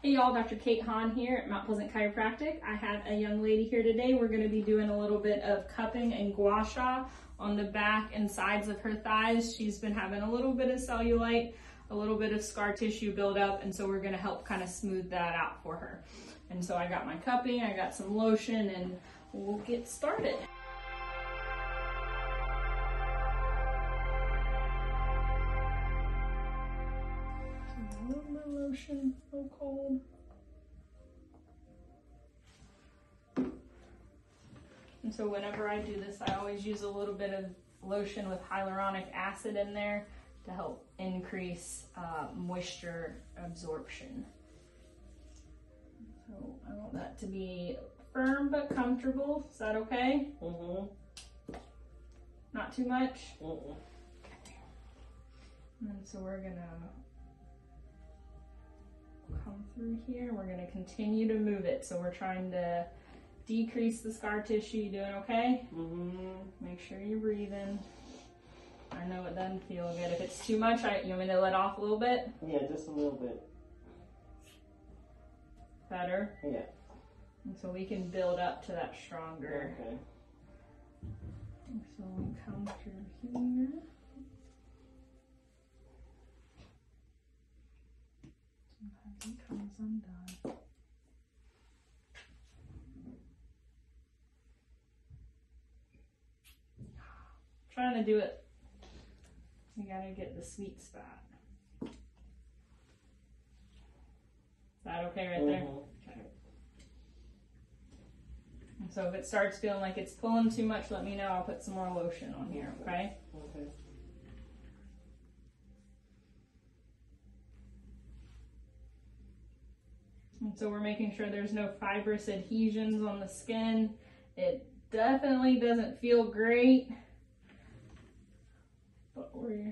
Hey y'all, Dr. Kate Hahn here at Mount Pleasant Chiropractic. I have a young lady here today. We're going to be doing a little bit of cupping and guasha on the back and sides of her thighs. She's been having a little bit of cellulite, a little bit of scar tissue buildup, and so we're going to help kind of smooth that out for her. And so I got my cupping, I got some lotion, and we'll get started. Lotion, so cold. And so whenever I do this, I always use a little bit of lotion with hyaluronic acid in there to help increase moisture absorption. So I want that to be firm but comfortable. Is that okay? Mm-hmm. Not too much? Mm-mm. Okay. And so we're gonna come through here. We're going to continue to move it. So we're trying to decrease the scar tissue. You doing okay? Mm-hmm. Make sure you're breathing. I know it doesn't feel good. If it's too much, you want me to let off a little bit? Yeah, just a little bit. Better? Yeah. And so we can build up to that stronger. Okay. And so we come through here. Sometimes it comes undone. Trying to do it. You gotta get the sweet spot. Is that okay right there? Okay. And so if it starts feeling like it's pulling too much, let me know. I'll put some more lotion on here, okay? Okay. And so we're making sure there's no fibrous adhesions on the skin. It definitely doesn't feel great, but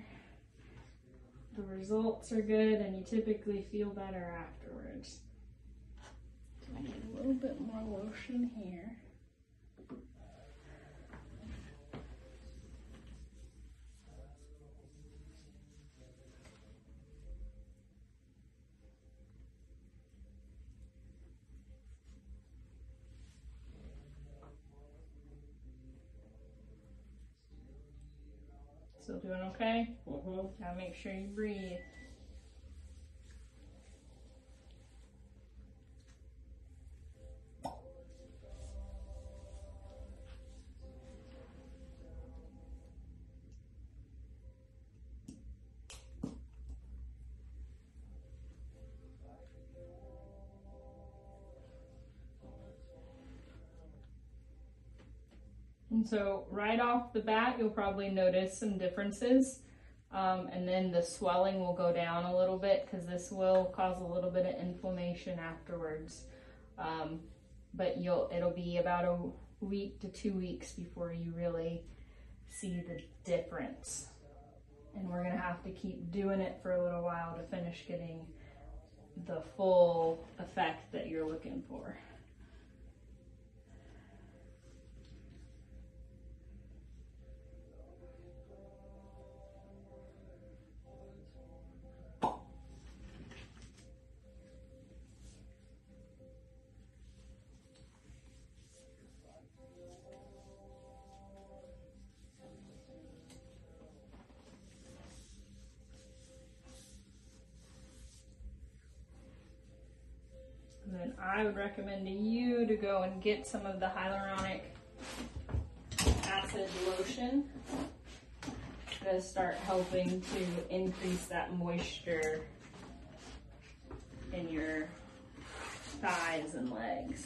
the results are good and you typically feel better afterwards. So I need a little bit more lotion here. Still doing okay? Mm-hmm. Gotta make sure you breathe. And so right off the bat, you'll probably notice some differences. And then the swelling will go down a little bit because this will cause a little bit of inflammation afterwards. But it'll be about a week to 2 weeks before you really see the difference. And we're gonna have to keep doing it for a little while to finish getting the full effect that you're looking for. And then I would recommend to you to go and get some of the hyaluronic acid lotion to start helping to increase that moisture in your thighs and legs.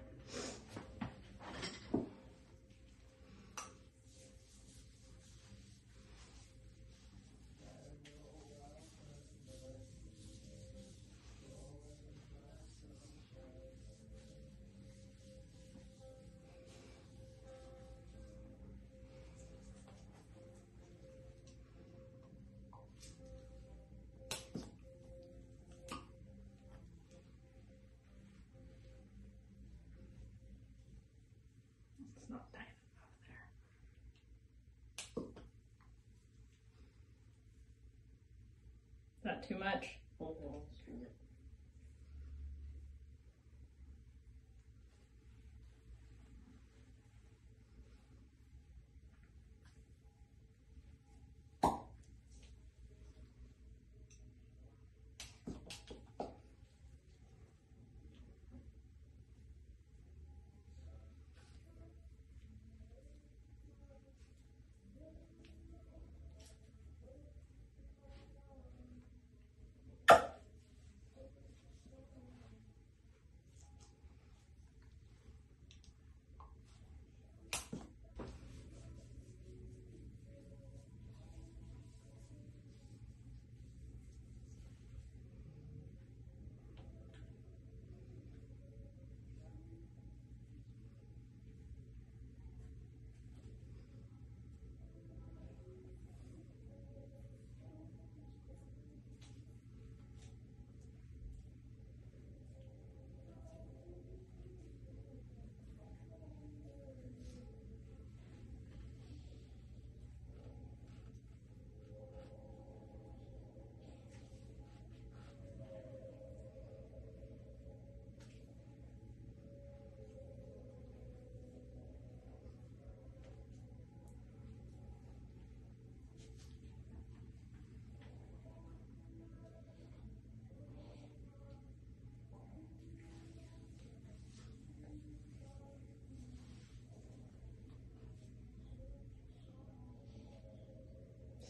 It's not tight enough there. Is that too much?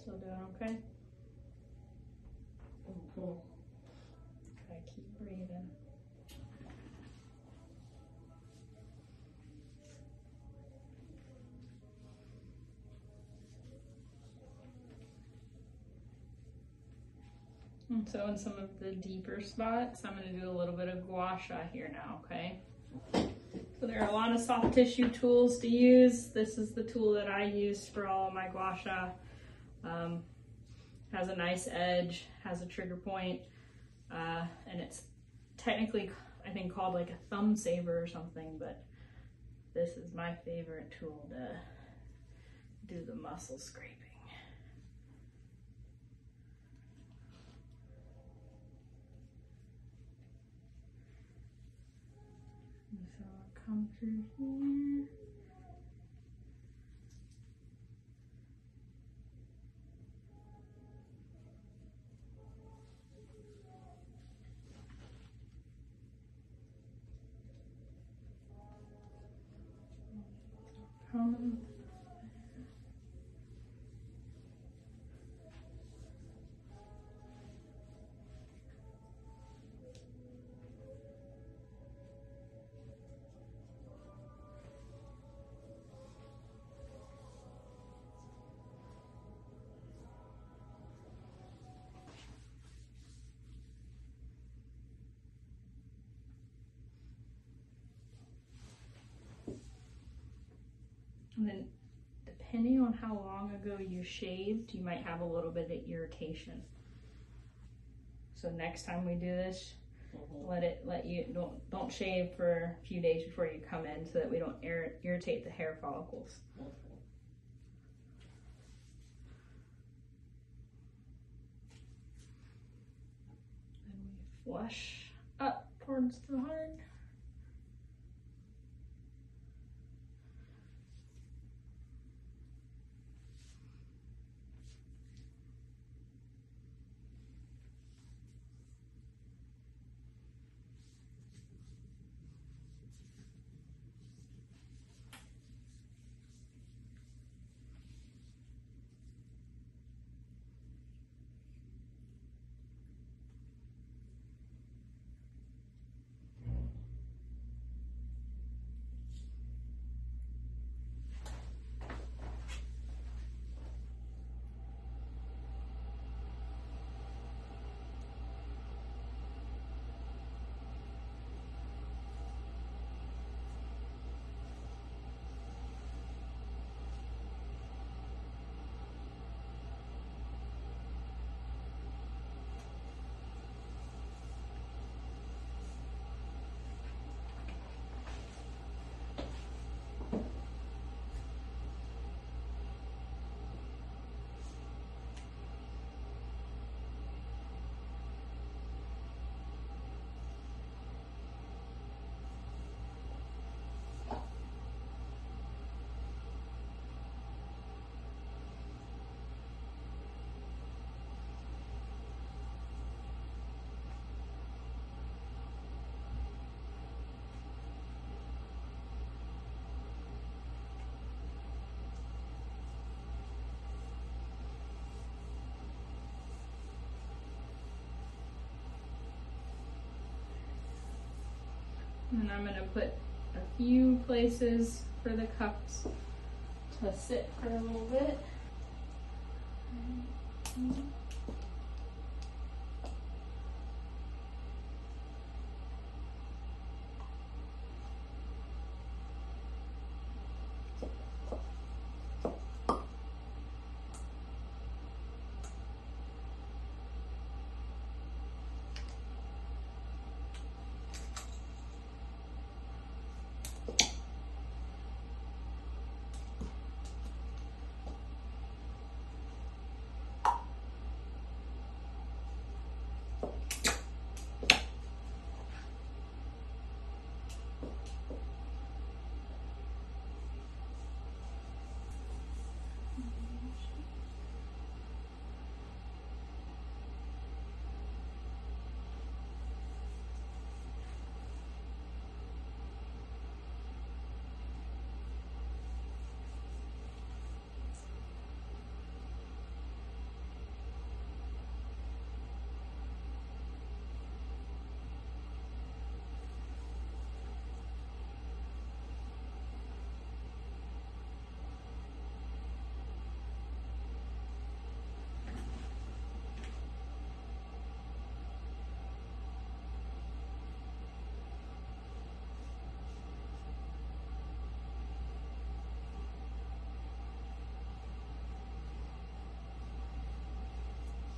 Still doing okay? Mm-hmm. Okay, keep breathing. And so in some of the deeper spots, I'm going to do a little bit of gua sha here now, okay? So there are a lot of soft tissue tools to use. This is the tool that I use for all of my gua sha. Has a nice edge, has a trigger point, and it's technically, I think, called like a thumb saver or something, but this is my favorite tool to do the muscle scraping. And so I'll come through here. Come. And then depending on how long ago you shaved, you might have a little bit of irritation. So next time we do this, don't shave for a few days before you come in so that we don't irritate the hair follicles. Okay. Then we flush up towards the heart. And I'm going to put a few places for the cups to sit for a little bit.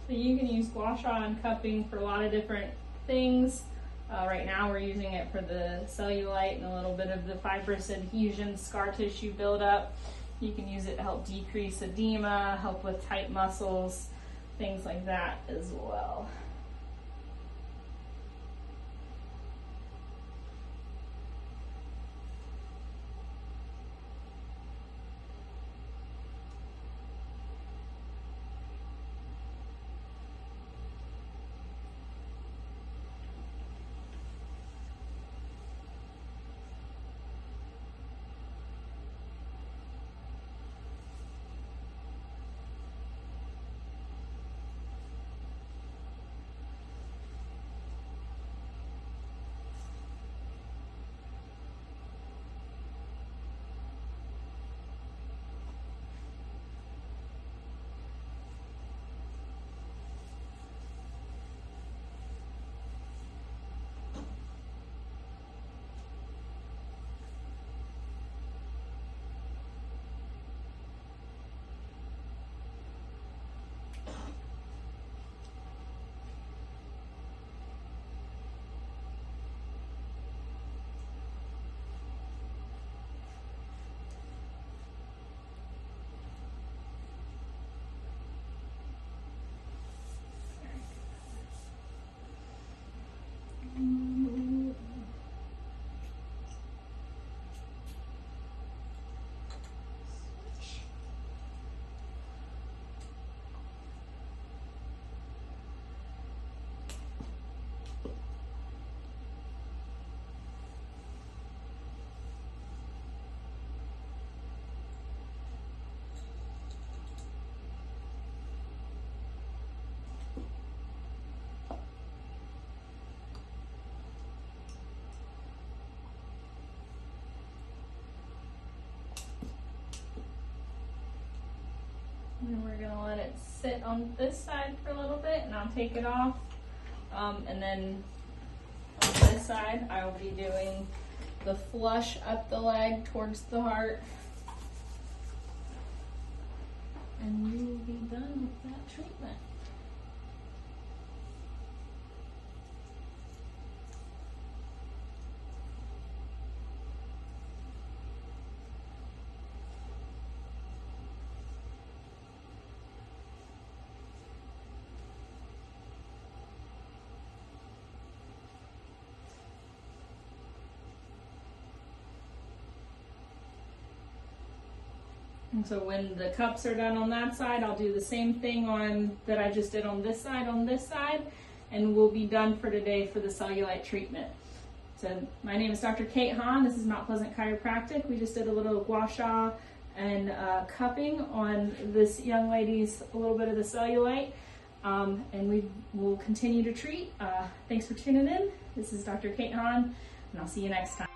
So you can use gua sha and cupping for a lot of different things. Right now we're using it for the cellulite and a little bit of the fibrous adhesion, scar tissue buildup. You can use it to help decrease edema, help with tight muscles, things like that as well. And we're gonna let it sit on this side for a little bit, and I'll take it off. And then on this side, I will be doing the flush up the leg towards the heart. And you will be done with that treatment. And so when the cups are done on that side, I'll do the same thing on that I just did on this side, and we'll be done for today for the cellulite treatment. So my name is Dr. Kate Hahn. This is Mount Pleasant Chiropractic. We just did a little gua sha and cupping on this young lady's, a little bit of the cellulite, and we will continue to treat. Thanks for tuning in. This is Dr. Kate Hahn, and I'll see you next time.